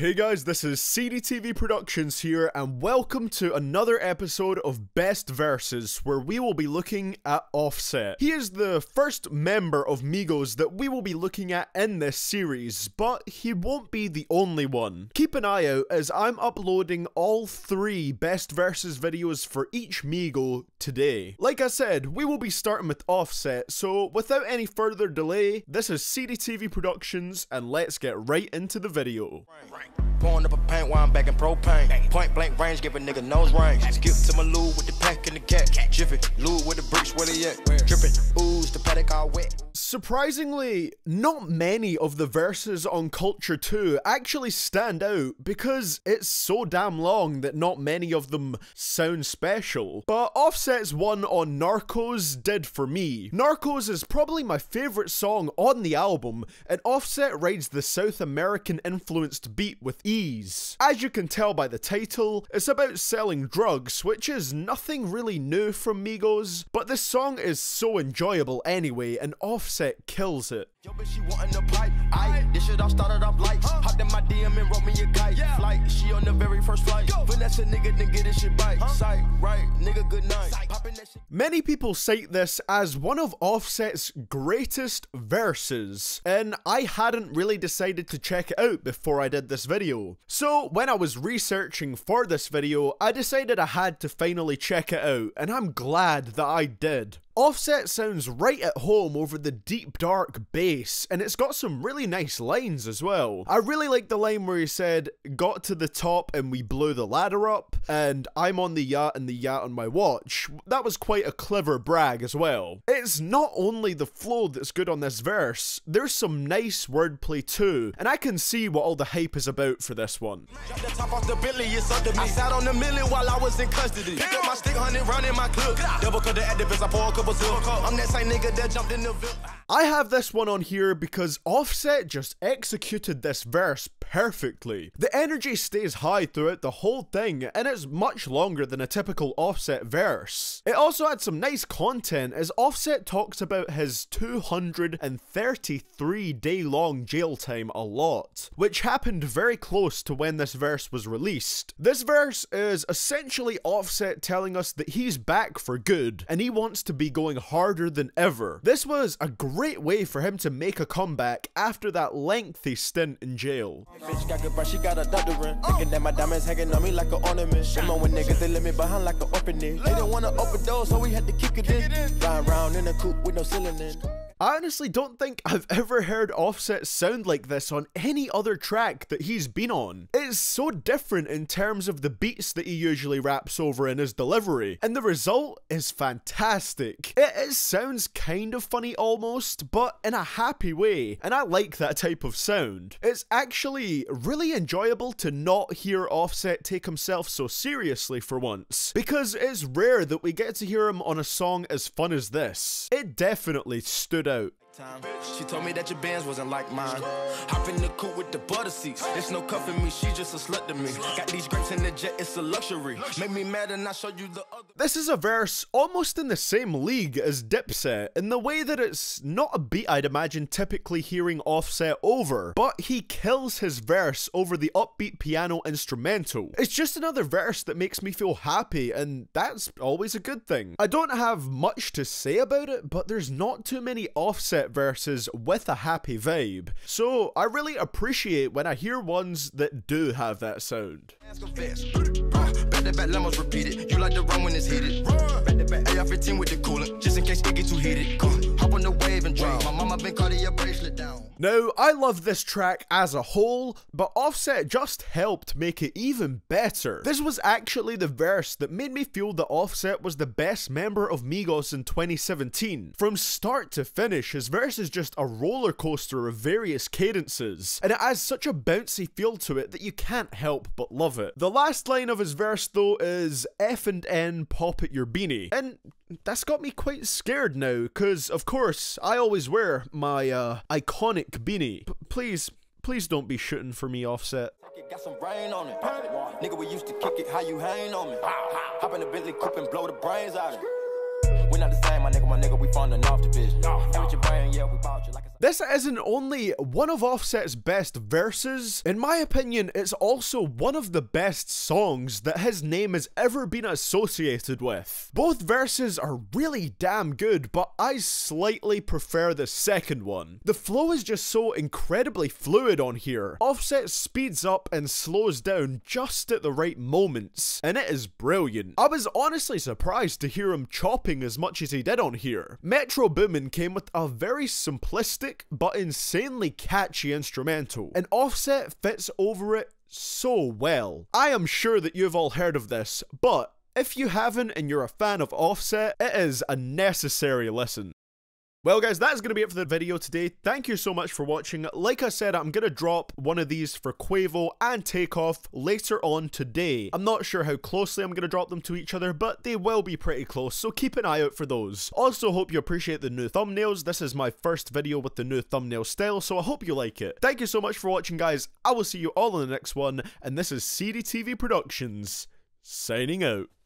Hey guys, this is CDTVProductions here, and welcome to another episode of Best Verses, where we will be looking at Offset. He is the first member of Migos that we will be looking at in this series, but he won't be the only one. Keep an eye out as I'm uploading all 3 Best Verses videos for each Migo today. Like I said, we will be starting with Offset, so without any further delay, this is CDTVProductions, and let's get right into the video. Pouring up a paint while I'm back in propane. Point blank range, give a nigga nose range. Skip to my loo with the pack and the cat. Jiffy, loo with the bricks, where they at? Dripping, ooze, the paddock all wet. Surprisingly, not many of the verses on Culture 2 actually stand out because it's so damn long that not many of them sound special. But Offset's one on Narcos did for me. Narcos is probably my favourite song on the album, and Offset rides the South American influenced beat with ease. As you can tell by the title, it's about selling drugs, which is nothing really new from Migos, but this song is so enjoyable anyway, and Offset kills it. Yo, bitch, she wantin' a pipe. This shit all started off light. Hopped in my DM and wrote me a kite. Flight, she on the very first flight. Finesse a nigga, then get this shit bite. Sight, right, nigga, good night. Poppin' that shit. Many people cite this as one of Offset's greatest verses, and I hadn't really decided to check it out before I did this video. So when I was researching for this video, I decided I had to finally check it out, and I'm glad that I did. Offset sounds right at home over the deep dark bass, and it's got some really nice lines as well. I really like the line where he said, "Got to the top and we blew the ladder up," and "I'm on the yacht and the yacht on my watch." That was quite a clever brag as well. It's not only the flow that's good on this verse, there's some nice wordplay too, and I can see what all the hype is about for this one. Drop the top off the Billy, it's under me. I sat on the million while I was in custody. Pick up my stick, 100 round in my clip. Double cut the activists, I pour a couple silk. I'm that same nigga that jumped in the ville. I have this one on here because Offset just executed this verse perfectly. The energy stays high throughout the whole thing, and it's much longer than a typical Offset verse. It also had some nice content as Offset talks about his 233-day long jail time a lot, which happened very close to when this verse was released. This verse is essentially Offset telling us that he's back for good, and he wants to be going harder than ever. This was a great way for him to make a comeback after that lengthy stint in jail. Bitch got good, but she got a doctor in. Thinking that my diamonds hanging on me like an ornament. Shame on when niggas, they let me behind like an opening. They didn't want to open doors, so we had to kick it in. Flying around in a coupe with no ceiling in. I honestly don't think I've ever heard Offset sound like this on any other track that he's been on. It's so different in terms of the beats that he usually raps over in his delivery, and the result is fantastic. It sounds kind of funny almost, but in a happy way, and I like that type of sound. It's actually really enjoyable to not hear Offset take himself so seriously for once, because it's rare that we get to hear him on a song as fun as this. It definitely stood out. She told me that your bands wasn't like mine. Hop in the coupe with the butter seats. There's no cuffing me, she just a slut to me. Got these grapes in the jet, it's a luxury. Make me mad and I show you the other. This is a verse almost in the same league as Dipset, in the way that it's not a beat I'd imagine typically hearing Offset over, but he kills his verse over the upbeat piano instrumental. It's just another verse that makes me feel happy, and that's always a good thing. I don't have much to say about it, but there's not too many Offset verses with a happy vibe, so I really appreciate when I hear ones that do have that sound. Back to back lemons repeated. You like to run when it's heated. Back to back AR-15 with the coolant, just in case it get too heated. Hop on the wave and drown. My mama been cutting your bracelet down. Now, I love this track as a whole, but Offset just helped make it even better. This was actually the verse that made me feel that Offset was the best member of Migos in 2017. From start to finish, his verse is just a roller coaster of various cadences, and it has such a bouncy feel to it that you can't help but love it. The last line of his verse though is "F and N pop at your beanie," and that's got me quite scared now, cause of course I always wear my iconic beanie. Please don't be shooting for me, Offset. Got some rain on it. Nigga, we used to kick it, how you hang on me? Hop in the Bentley coupe and blow the brains out of it. We're not the same, my nigga, we falling off the bitch. With your brain, yeah, we bought you like a This isn't only one of Offset's best verses, in my opinion, it's also one of the best songs that his name has ever been associated with. Both verses are really damn good, but I slightly prefer the second one. The flow is just so incredibly fluid on here. Offset speeds up and slows down just at the right moments, and it is brilliant. I was honestly surprised to hear him chopping as much as he did on here. Metro Boomin came with a very simplistic but insanely catchy instrumental, and Offset fits over it so well. I am sure that you've all heard of this, but if you haven't and you're a fan of Offset, it is a necessary listen. Well guys, that's going to be it for the video today. Thank you so much for watching. Like I said, I'm going to drop one of these for Quavo and Takeoff later on today. I'm not sure how closely I'm going to drop them to each other, but they will be pretty close, so keep an eye out for those. Also, hope you appreciate the new thumbnails. This is my first video with the new thumbnail style, so I hope you like it. Thank you so much for watching, guys. I will see you all in the next one, and this is CDTVProductions, signing out.